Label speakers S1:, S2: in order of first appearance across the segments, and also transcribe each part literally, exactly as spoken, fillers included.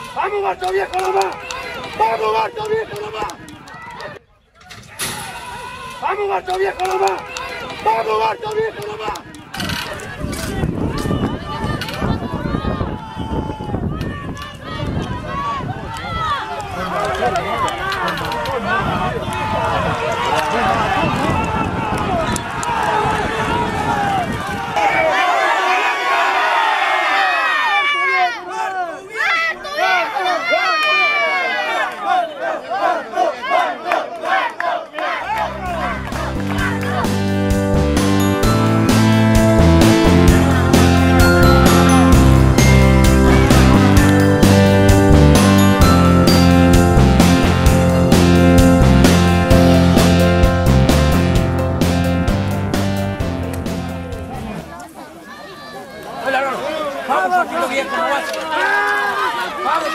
S1: ¡Vamos, Barto Viejo nomás! ¡Vamos, Barto Viejo nomás! ¡Vamos, Barto Viejo nomás! ¡Vamos, Barto Viejo nomás!
S2: Vamos, Bartolo Viejo, no vas. Vamos,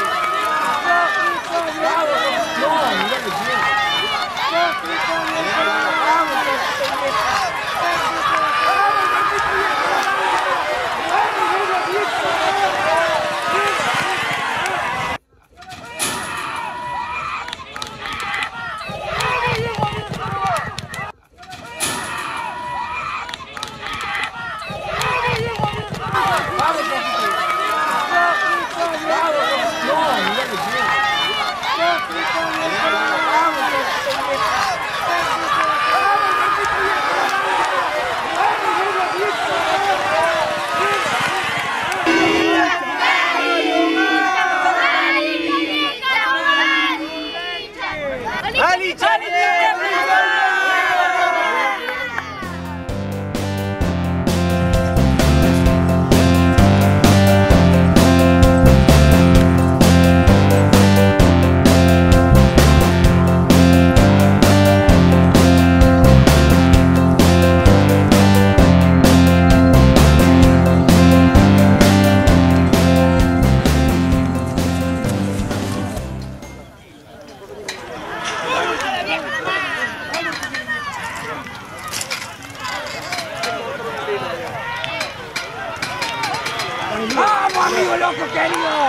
S2: ¡vamos, amigo loco querido!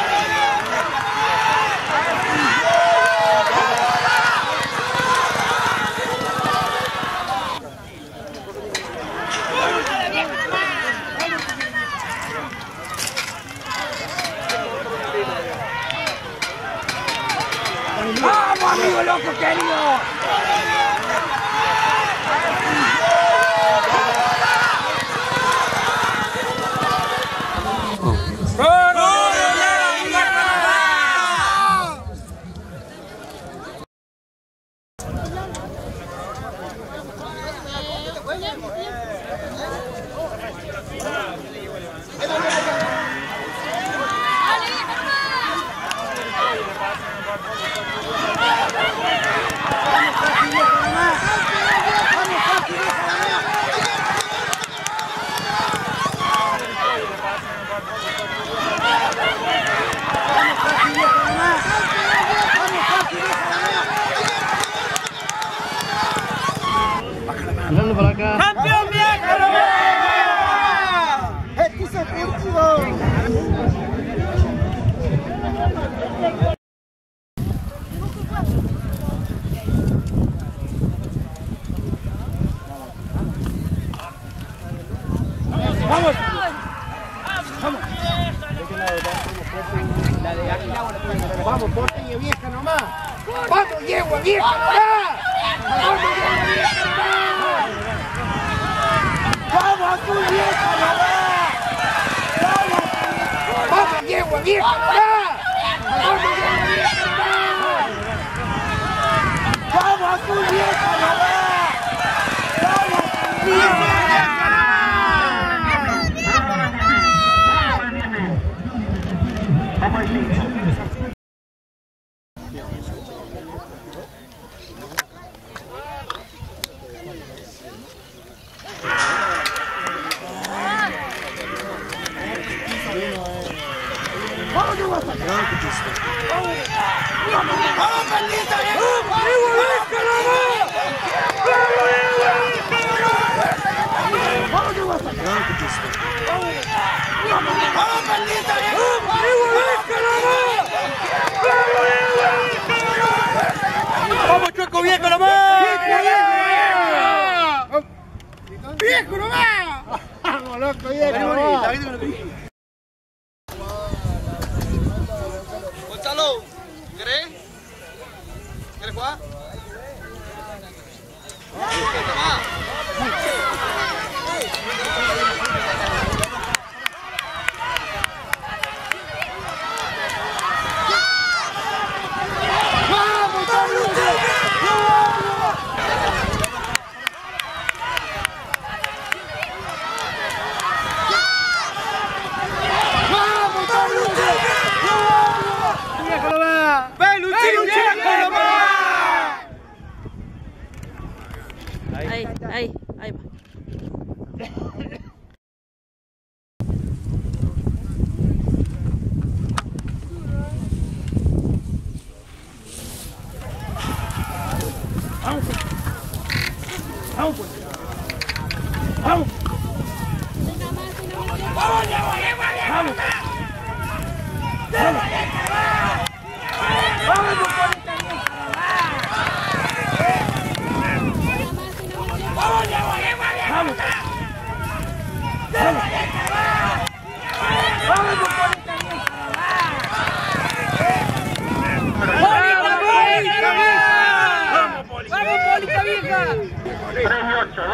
S2: ¡Vamos, amigo loco querido!
S1: Para acá.
S2: ¡Campeón Viejo!
S1: ¡Este es el último!
S2: ¡Vamos!
S1: ¡Vamos! ¡Vamos, porteña vieja nomás! ¡Vamos, yegua vieja nomás! ¡Vamos, yegua vieja nomás! ¡Vamos, tu vieja nomás! ¡Vamos, yegua vieja nomás! ¡Vamos, yegua vieja nomás! ¡Vamos, tu vieja nomás! ¡Vamos, tu vieja nomás!
S2: ¡Vamos, maldita! ¡Vamos, maldita!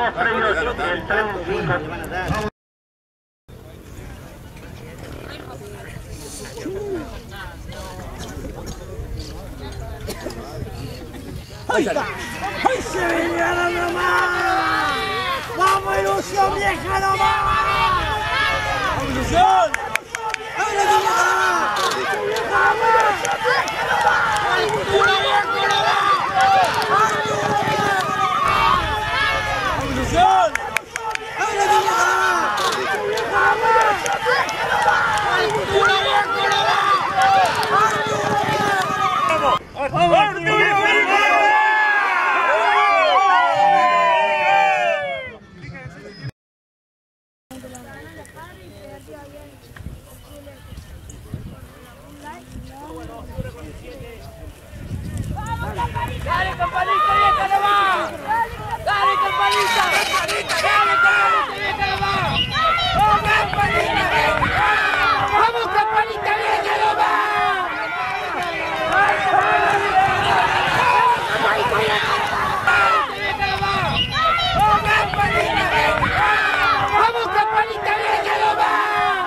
S3: los premios del tren cinco.
S2: ¡Ahí está! ¡Ahí se vinieron nomás! ¡Vamos, ilusión vieja nomás! ¡Vamos, ilusión! ¡Vamos, ilusión vieja nomás!
S4: ¡Dale, campanita, vieja nomás! ¡Dale, campanita! ¡Dale, campanita, vieja nomás! ¡Vamos, campanita, vieja! ¡Vamos, campanita, vieja nomás! ¡Vamos, campanita, vieja! ¡Vamos, campanita, vieja nomás!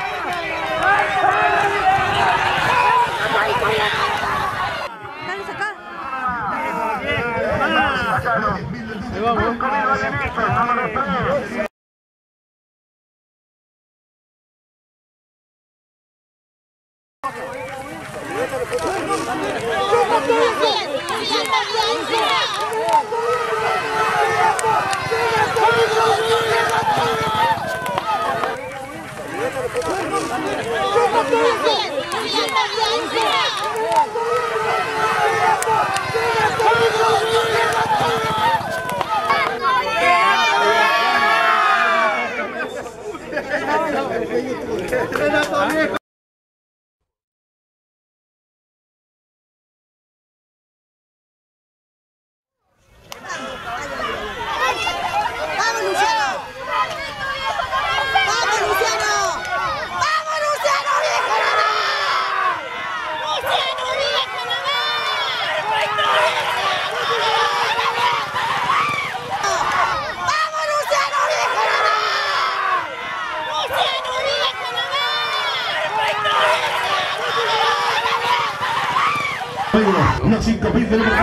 S5: Los cinco mil del están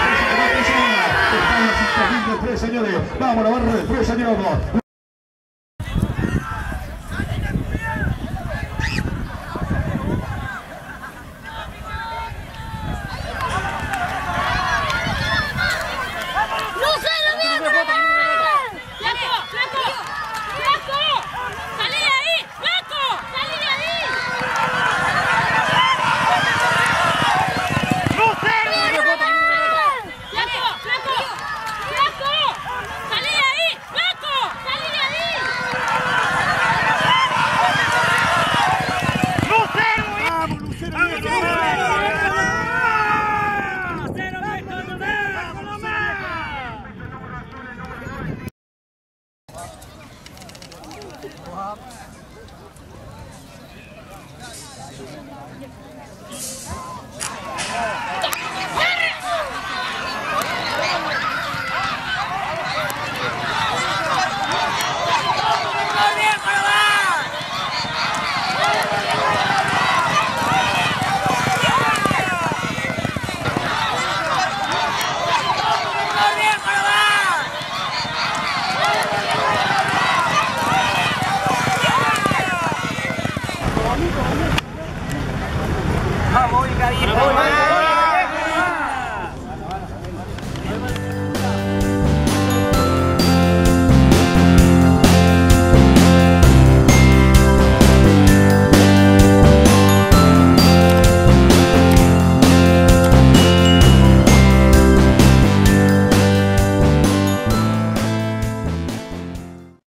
S5: los cinco mil de tres, señores. Vamos a la barra de tres, señores.
S2: Vamos, Ica,